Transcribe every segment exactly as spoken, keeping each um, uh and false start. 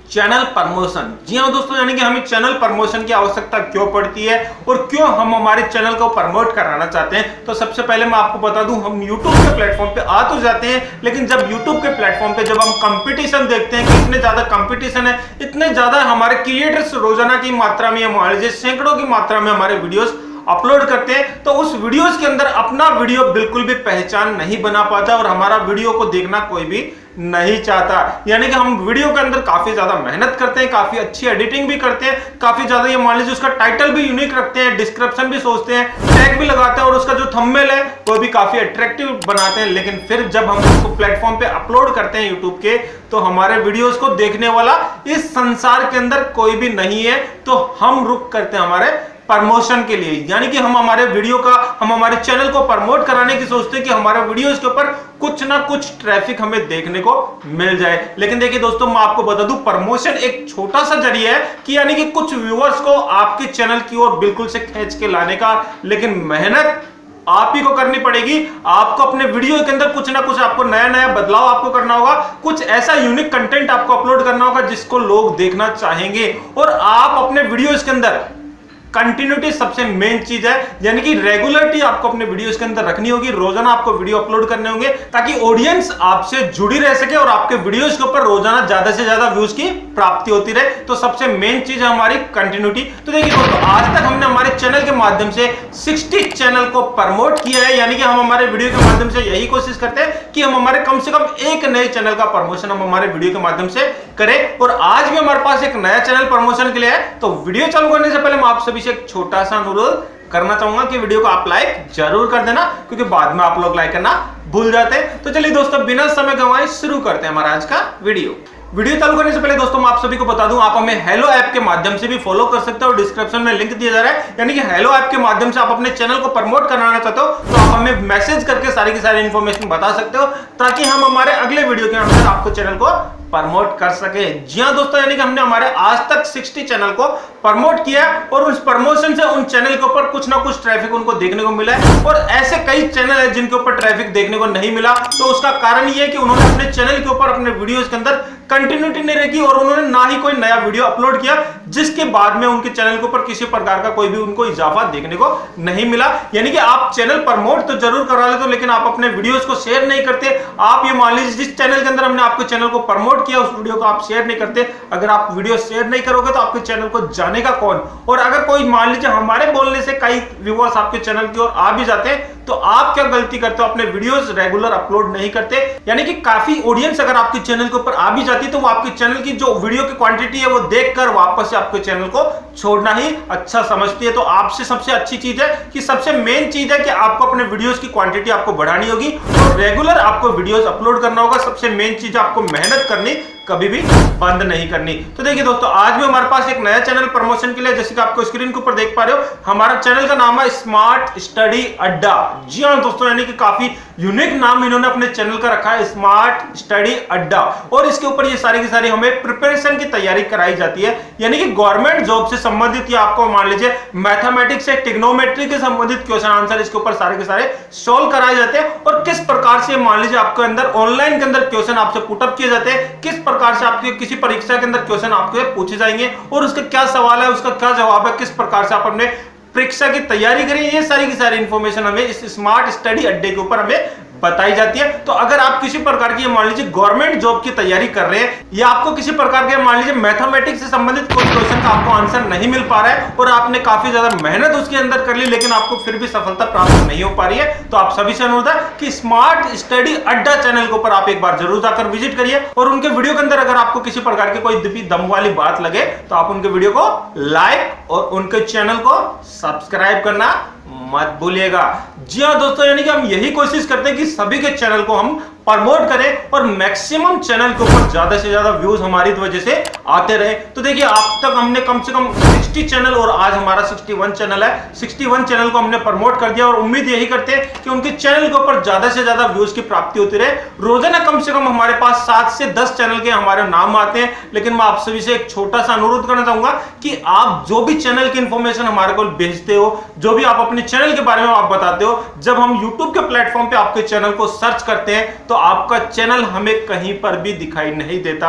Channel promotion. जी हाँ दोस्तों, यानी कि हमें चैनल प्रमोशन की आवश्यकता क्यों पड़ती है और क्यों हम हमारे चैनल को प्रमोट कराना चाहते हैं। तो सबसे पहले मैं आपको बता दूं, हम YouTube के प्लेटफॉर्म पे आ तो जाते हैं, लेकिन जब YouTube के प्लेटफॉर्म पे जब हम कंपटीशन देखते हैं कि इतने ज्यादा कंपटीशन है, इतने ज्यादा हमारे क्रिएटर्स रोजाना की मात्रा में, मान लीजिए सैकड़ों की मात्रा में हमारे वीडियोस अपलोड करते हैं, तो उस वीडियोस के अंदर अपना वीडियो बिल्कुल भी पहचान नहीं बना पाता और हमारा वीडियो को देखना कोई भी नहीं चाहता। यानी कि हम वीडियो के अंदर काफी ज्यादा मेहनत करते हैं, काफी अच्छी एडिटिंग भी करते हैं, काफी ज्यादा ये मान लीजिए उसका टाइटल भी यूनिक रखते हैं, डिस्क्रिप्शन भी सोचते हैं, टैग भी लगाते हैं और उसका जो थंबनेल है वो भी काफी अट्रैक्टिव बनाते हैं। लेकिन फिर जब हम उसको प्लेटफॉर्म पे अपलोड करते हैं यूट्यूब के, तो हमारे वीडियोस को देखने वाला इस संसार के अंदर कोई भी नहीं है, तो हम रुक करते हैं हमारे प्रमोशन के लिए। यानी कि हम हमारे वीडियो का, हम हमारे चैनल को प्रमोट कराने की सोचते हैं कि हमारे वीडियोस के ऊपर कुछ ना कुछ ट्रैफिक हमें देखने को मिल जाए। लेकिन देखिए दोस्तों, मैं आपको बता दूं, प्रमोशन एक छोटा सा जरिया है कि यानी कि कुछ व्यूअर्स को आपके चैनल की ओर बिल्कुल से खींच के लाने का, लेकिन मेहनत आप ही को करनी पड़ेगी। आपको अपने वीडियो के अंदर कुछ ना कुछ आपको नया नया बदलाव आपको करना होगा, कुछ ऐसा यूनिक कंटेंट आपको अपलोड करना होगा जिसको लोग देखना चाहेंगे। और आप अपने वीडियोस के अंदर कंटिन्यूटी सबसे मेन चीज है, यानी कि रेगुलरिटी आपको अपने वीडियोस के अंदर रखनी होगी। रोजाना आपको वीडियो अपलोड करने होंगे ताकि ऑडियंस आपसे जुड़ी रह सके और आपके वीडियोस के ऊपर रोजाना ज्यादा से ज्यादा व्यूज की प्राप्ति होती रहे। तो सबसे मेन चीज है हमारी कंटिन्यूटी। तो देखिए दोस्तों, आज तक हमने हमारे चैनल के माध्यम से साठ चैनल को प्रमोट किया है। यानी कि हम हमारे वीडियो के माध्यम से यही कोशिश करते हैं कि हम हमारे कम से कम एक नए चैनल का प्रमोशन हम हमारे वीडियो के माध्यम से करें। और आज भी हमारे पास एक नया चैनल प्रमोशन के लिए है। तो वीडियो चालू करने से पहले मैं आप सभी से एक छोटा सा अनुरोध करना चाहूंगा कि वीडियो को आप लाइक जरूर कर देना, क्योंकि बाद में आप लोग लाइक करना भूल जाते हैं। तो चलिए दोस्तों, बिना समय गंवाए शुरू करते हैं हमारा आज का वीडियो। वीडियो चालू करने से पहले दोस्तों मैं आप सभी को बता दूं, आप हमें हेलो ऐप के माध्यम से भी फॉलो कर सकते हो और डिस्क्रिप्शन में लिंक दिया जा रहा है। यानी कि हेलो ऐप के माध्यम से आप अपने चैनल को प्रमोट कराना चाहते हो तो आप हमें मैसेज करके सारी की सारी इंफॉर्मेशन बता सकते हो, ताकि हम हमारे अगले वीडियो के अंदर आपको चैनल को प्रमोट कर सके। जी हाँ दोस्तों, यानी कि हमने हमारे आज तक साठ चैनल को प्रमोट किया और उस प्रमोशन से उन चैनल के ऊपर कुछ ना कुछ ट्रैफिक उनको देखने को मिला है। और ऐसे कई चैनल है जिनके ऊपर ट्रैफिक देखने को नहीं मिला, तो उसका कारण ये है कि उन्होंने अपने चैनल के ऊपर अपने वीडियोस के अंदर कंटिन्यूटी नहीं रखी और उन्होंने ना ही कोई नया वीडियो अपलोड किया, जिसके बाद में उनके चैनल के ऊपर किसी प्रकार का कोई भी उनको इजाफा देखने को नहीं मिला। यानी कि आप चैनल प्रमोट तो जरूर करा लेते हो, लेकिन आप अपने वीडियोस को शेयर नहीं करते। आप ये मान लीजिए, जिस चैनल के अंदर हमने आपके चैनल को प्रमोट किया उस वीडियो को आप शेयर नहीं करते। अगर आप वीडियो शेयर नहीं करोगे तो आपके चैनल को जानेगा कौन। और अगर कोई मान लीजिए हमारे बोलने से कई व्यूअर्स आपके चैनल की ओर आ भी जाते हैं, तो आप क्या गलती करते हो, अपने वीडियोस रेगुलर अपलोड नहीं करते। यानी कि काफी ऑडियंस अगर आपके चैनल के ऊपर आ भी जाती है तो वो आपके चैनल की जो वीडियो की क्वांटिटी है वो देखकर वापस से आपके चैनल को छोड़ना ही अच्छा समझती है। तो आपसे सबसे अच्छी चीज है कि सबसे मेन चीज है कि आपको अपने वीडियोस की क्वांटिटी आपको बढ़ानी होगी और रेगुलर आपको वीडियोस अपलोड करना होगा। सबसे मेन चीज आपको मेहनत करनी, कभी भी बंद नहीं करनी। तो देखिए दोस्तों, आज भी हमारे पास एक नया चैनल प्रमोशन के लिए, जैसे कि आपको स्क्रीन के ऊपर देख पा रहे हो, हमारा चैनल का नाम है स्मार्ट स्टडी अड्डा। जी हाँ दोस्तों, यानी कि काफी यूनिक नाम इन्होंने अपने चैनल का रखा है, स्मार्ट स्टडी अड्डा। और इसके ऊपर ये सारी की सारी हमें प्रिपरेशन की तैयारी कराई जाती है। यानी कि गवर्नमेंट जॉब से संबंधित या आपको मान लीजिए मैथमेटिक्स से ट्रिग्नोमेट्री के संबंधित क्वेश्चन आंसर इसके ऊपर सारे के सारे सोल्व कराए जाते हैं। और किस प्रकार से मान लीजिए आपके अंदर ऑनलाइन के अंदर क्वेश्चन आपसे पुटअप किए जाते हैं, किस प्रकार से आपके किसी परीक्षा के अंदर क्वेश्चन आपको पूछे जाएंगे और उसका क्या सवाल है, उसका क्या जवाब है, किस प्रकार से आप अपने परीक्षा की तैयारी करें, ये सारी की सारी इंफॉर्मेशन हमें इस स्मार्ट स्टडी अड्डे के ऊपर हमें बताई जाती है। तो अगर आप किसी प्रकार की मान लीजिए गवर्नमेंट जॉब की तैयारी कर रहे हैं या आपको किसी प्रकार के मान लीजिए मैथमेटिक्स से संबंधित कोई क्वेश्चन का आपको आंसर नहीं मिल पा रहा है और आपने काफी ज्यादा मेहनत उसके अंदर कर ली, लेकिन आपको फिर भी सफलता प्राप्त नहीं हो पा रही है, तो आप सभी से अनुरोध है कि स्मार्ट स्टडी अड्डा चैनल के ऊपर आप एक बार जरूर जाकर विजिट करिए। और उनके वीडियो के अंदर अगर आपको किसी प्रकार की कोई दिपी दम वाली बात लगे तो आप उनके वीडियो को लाइक और उनके चैनल को सब्सक्राइब करना मत भूलिएगा। जी हाँ दोस्तों, यानी कि हम यही कोशिश करते हैं कि सभी के चैनल को हम प्रमोट करें और मैक्सिमम चैनल के ऊपर ज्यादा से ज्यादा व्यूज हमारी वजह से आते रहे। तो देखिए, अब तक हमने कम से कम साठ चैनल और आज हमारा इकसठ चैनल है, इकसठ चैनल को हमने प्रमोट कर दिया और उम्मीद यही करते हैं कि उनके चैनल के ऊपर ज्यादा से ज्यादा व्यूज की प्राप्ति होती रहे। रोजाना कम से कम हमारे पास सात से दस चैनल के हमारे नाम आते हैं, लेकिन मैं आप सभी से एक छोटा सा अनुरोध करना चाहूंगा कि आप जो भी चैनल की इंफॉर्मेशन हमारे को भेजते हो, जो भी आप अपने चैनल के बारे में आप बताते हो, जब हम यूट्यूब के प्लेटफॉर्म पे आपके चैनल को सर्च करते हैं तो आपका चैनल हमें कहीं पर भी दिखाई नहीं देता।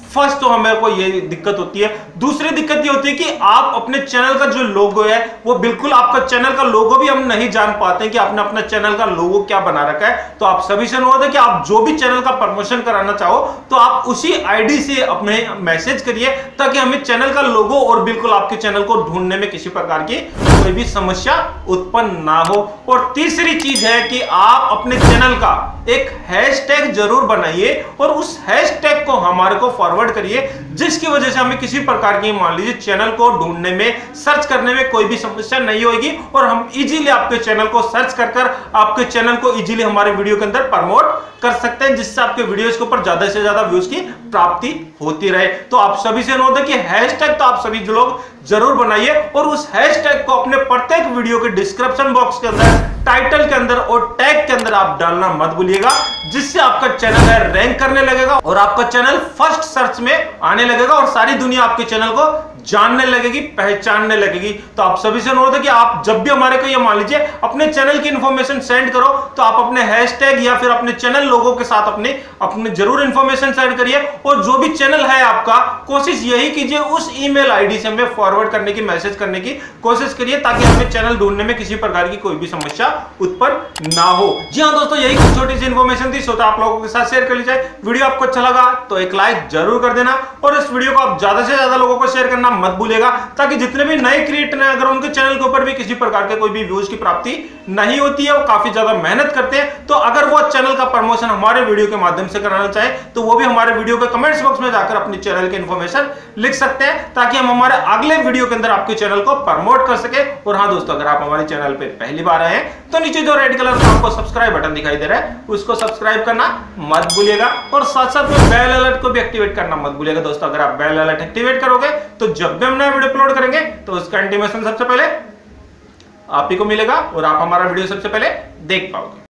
फर्स्ट तो हमें को ये दिक्कत होती है। दूसरी दिक्कत ये होती है कि आप अपने चैनल का जो लोगो है वो बिल्कुल आपका चैनल का लोगो भी हम नहीं जान पाते कि आपने अपना चैनल का लोगो क्या बना रखा है। तो आप सभी से अनुरोध है कि आप जो भी चैनल का प्रमोशन कराना चाहो तो आप उसी आईडी से अपने मैसेज करिए ताकि हमें चैनल का लोगो और बिल्कुल आपके चैनल को ढूंढने में किसी प्रकार की कोई भी समस्या उत्पन्न ना हो। और तीसरी चीज है कि आप अपने चैनल का एक हैशटैग जरूर बनाइए और उस हैशटैग को हमारे को फॉरवर्ड करिए, जिसकी वजह से हमें किसी प्रकार की मान लीजिए चैनल को ढूंढने में, सर्च करने में कोई भी समस्या नहीं होगी और हम इजीली आपके चैनल को सर्च कर कर आपके चैनल को इजीली हमारे वीडियो के अंदर प्रमोट कर सकते हैं, जिससे आपके वीडियोस के ऊपर ज्यादा से ज्यादा व्यूज की प्राप्ति होती रहे। तो आप सभी से अनुरोध है कि हैशटैग तो आप सभी जो लोग जरूर बनाइए और उस हैशटैग को अपने प्रत्येक वीडियो के डिस्क्रिप्शन बॉक्स के अंदर, टाइटल के अंदर और टैग के अंदर आप डालना मत भूलिएगा, जिससे आपका चैनल है रैंक करने लगेगा और आपका चैनल फर्स्ट सर्च में आने लगेगा और सारी दुनिया आपके चैनल को जानने लगेगी, पहचानने लगेगी। तो आप सभी से अनुरोध है कि आप जब भी हमारे को ये मान लीजिए अपने चैनल की इंफॉर्मेशन सेंड करो तो आप अपने हैशटैग या फिर अपने चैनल लोगों के साथ अपने अपने जरूर इंफॉर्मेशन सेंड करिए और जो भी चैनल है आपका कोशिश यही कीजिए उस ईमेल आईडी से हमें फॉरवर्ड करने की, मैसेज करने की कोशिश करिए ताकि हमें चैनल ढूंढने में किसी प्रकार की कोई भी समस्या उत्पन्न ना हो। जी हाँ दोस्तों, यही कुछ छोटी सी इंफॉर्मेशन थी, सोचा आप लोगों के साथ शेयर कर ली जाए। वीडियो आपको अच्छा लगा तो एक लाइक जरूर कर देना और इस वीडियो को आप ज्यादा से ज्यादा लोगों को शेयर करना मत भूलिएगा ताकि जितने भी नए क्रिएटर हैं अगर उनके चैनल के ऊपर भी किसी प्रकार के कोई भी व्यूज की प्राप्ति नहीं होती है, वो काफी ज्यादा मेहनत करते हैं, तो अगर वो चैनल का प्रमोशन हमारे वीडियो के माध्यम से कराना चाहे तो वो भी हमारे वीडियो के कमेंट्स बॉक्स में जाकर अपने चैनल की इंफॉर्मेशन लिख सकते हैं ताकि हम हमारे अगले वीडियो के अंदर आपके चैनल को प्रमोट कर सके। और हाँ दोस्तों, अगर आप हमारे चैनल पे पहली बार आए हैं तो नीचे जो रेड कलर का आपको सब्सक्राइब बटन दिखाई दे रहा है उसको सब्सक्राइब करना मत भूलिएगा और साथ साथ में बेल अलर्ट को भी एक्टिवेट करना मत भूलिएगा। दोस्तों, अगर आप बेल अलर्ट एक्टिवेट करोगे तो जब भी हम नया वीडियो अपलोड करेंगे तो उसका इंटीमेशन सबसे पहले आप ही को मिलेगा और आप हमारा वीडियो सबसे पहले देख पाओगे।